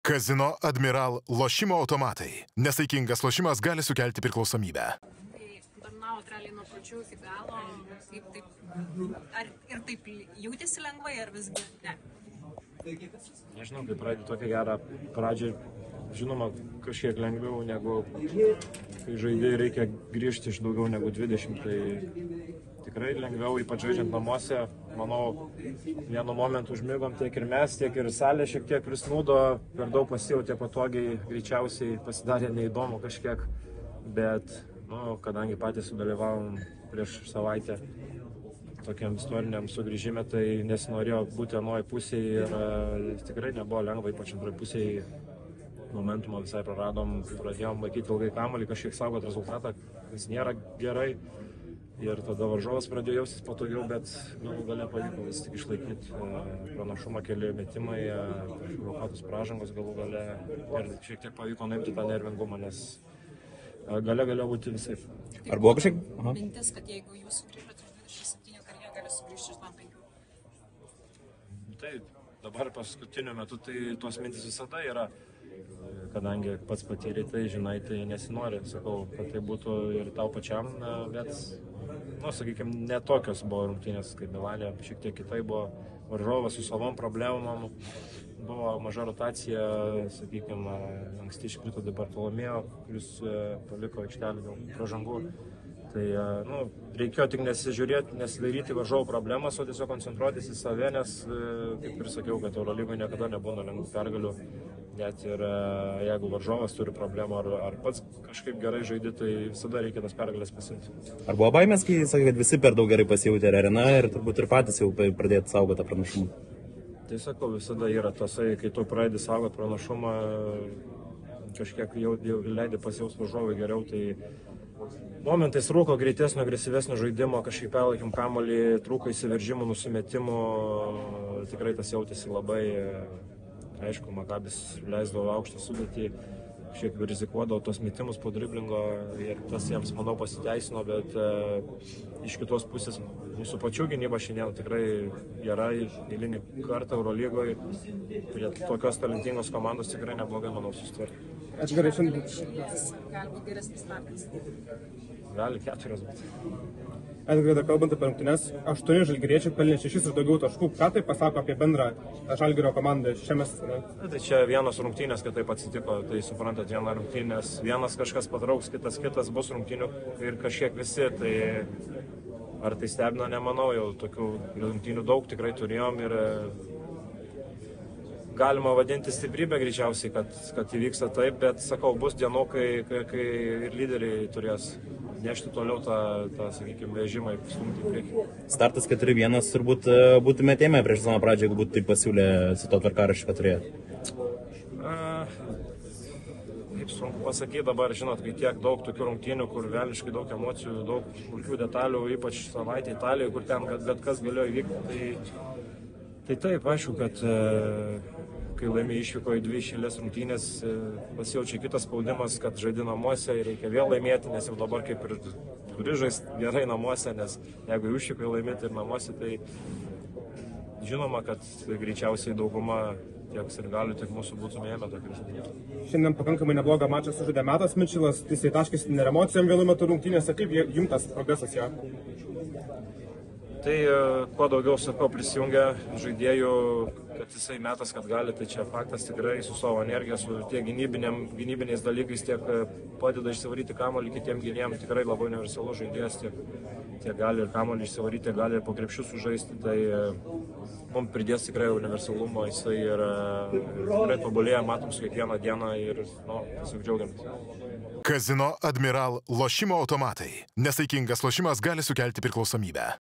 Kazino Admiral lošimo automatai. Nesaikingas lošimas gali sukelti priklausomybę. Tai dominavot realiai nuo pradžių iki galo, ar ir taip jautėsi lengvai, ar visgi ne? Nežinau, kai pradedi tokią gerą pradžią, žinoma, kažkiek lengviau negu kai žaidėjai reikia grįžti iš daugiau negu 20, tai tikrai lengviau, ypač žaidžiant namuose. Manau, vienu momentu užmigom tiek ir mes, tiek ir salė šiek tiek prisnūdo, per daug pasijautė patogiai, greičiausiai pasidarė neįdomu kažkiek, bet, kadangi patys sudalyvavom prieš savaitę tokiam istoriniam sugrįžime, tai nesinorėjo būti anoje pusėje ir tikrai nebuvo lengva, ypač antroje pusėje. Momentumą visai praradom, pradėjom laikyti ilgai kamuolį, kažkiek saugot rezultatą, kas nėra gerai. Ir tada varžovas pradėjo jaustis patogiau, bet galų gale pavyko vis tik išlaikyti pranašumą, keli metimai, blokuotus pražangos galų gale ir šiek tiek pavyko nuimti tą nervingumą, nes gale galėjo būti visai. Ar buvo kažkiek? Mintis, kad jeigu jūs sugrįžote iš 27, kad jie gali sugrįžti iš 5. Tai dabar paskutiniu metu tai tos mintis visada yra, kadangi pats patyrė tai, žinai, tai nesinori, sakau, kad tai būtų ir tau pačiam, bet, sakykime, netokios buvo rungtynės kaip Milane, šiek tiek kitai buvo varžovas su savom problemom, buvo maža rotacija, sakykime, anksti iškrito Bartolomėjo, kuris paliko aikštelį dėl pražangų. Tai reikėjo tik nesižiūrėti, nesidaryti varžovų problemas, o tiesiog koncentruotis į save, nes, kaip ir sakiau, kad Eurolygoje niekada nebūna lengvų pergalių, net ir jeigu varžovas turi problemų ar pats kažkaip gerai žaidži, tai visada reikia tas pergalės pasiimti. Ar buvo baimės, kai sakė, kad visi per daug gerai pasijautė arena ir turbūt ir patys jau pradėti saugoti pranašumą? Tai sakau, visada yra tasai, kai tu pradedi saugoti pranašumą, kažkiek jau leidai pasijausti varžovai geriau, tai momentais trūko greitesnio, agresyvesnio žaidimo, kažkaip perlaikėm kamuolį, trūko įsiveržimų, nusimetimų, tikrai tas jautėsi labai, aišku, Makabis leisdavo aukštą sudėtį, šiek tiek rizikuodavo tos metimus po driblingo ir tas jiems, manau, pasiteisino, bet iš kitos pusės mūsų pačių gynyba šiandien tikrai gera, eilinį kartą Eurolygoje, prie tokios talentingos komandos tikrai neblogai, manau, susitvarkė. Ačiū gerai, šiandien gali būti geresnis startas. Gali 4 būti. Edgarai, dar kalbant apie rungtynes, 8 žalgiriečiai pelnė 6 ir daugiau taškų. Ką tai pasako apie bendrą Žalgirio komandą šiame sezone? Tai čia vienos rungtynės, kad taip atsitiko, tai suprantat, viena rungtynės, vienas kažkas patrauks, kitas bus rungtynių ir kažkiek visi, tai ar tai stebina, nemanau, jau tokių rungtynių daug tikrai turėjom ir galima vadinti stiprybę greičiausiai, kad įvyksta taip, bet sakau, bus dienų, kai ir lyderiai turės nešti toliau tą sakykime, vežimą ir stumti į priekį. Startas 4-1 turbūt būtumėte ėmę prieš sezono pradžią, jeigu būtų taip pasiūlę su to tvarkaraščiu, kad turėjote. Kaip sunku pasakyti dabar, žinot, kai tiek daug tokių rungtynių, kur velniškai daug emocijų, daug smulkių detalių, ypač savaitę Italijoje, kur ten bet kas galėjo įvykti, tai taip, aišku, kad kai laimė išvyko į 2 išėlės rungtynės, pasijaučia kitas spaudimas, kad žaidži namuose ir reikia vėl laimėti, nes jau dabar kaip ir turi žaisti gerai namuose, nes jeigu išvyko laimėti ir namuose, tai žinoma, kad greičiausiai dauguma tiek sirgalių, tiek mūsų būtume ėmę tokį rezultatą. Šiandien pakankamai neblogą mačą sužaidė Metas Mičilas, jisai taškėsi ir emocijom vienu metu rungtynėse, kaip jums progresas jo? Tai kuo daugiau, sakau, prisijungia žaidėjų, kad jisai metas, kad gali, tai čia faktas tikrai su savo energija, su tiek gynybiniais dalykais, tiek padeda išsivaryti kamuolį kitiem gynėjam, tikrai labai universalus žaidėjas, tiek gali ir kamuolį išsivaryti, gali ir po krepšių sužaisti, tai mums pridės tikrai universalumo, jisai ir tikrai tobulėja, matom su kiekvieną dieną ir tiesiog džiaugiamės. Kazino Admiral lošimo automatai. Nesaikingas lošimas gali sukelti priklausomybę.